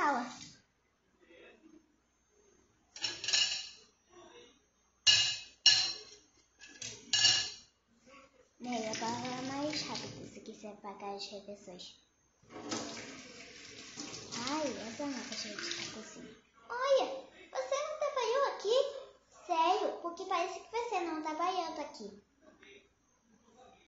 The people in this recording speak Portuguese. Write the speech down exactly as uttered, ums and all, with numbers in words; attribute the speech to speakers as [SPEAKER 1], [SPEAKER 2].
[SPEAKER 1] sala. Bem, agora é mais rápido. Isso aqui você apagar as reversões. Ai, essa é uma caixa de cozinha.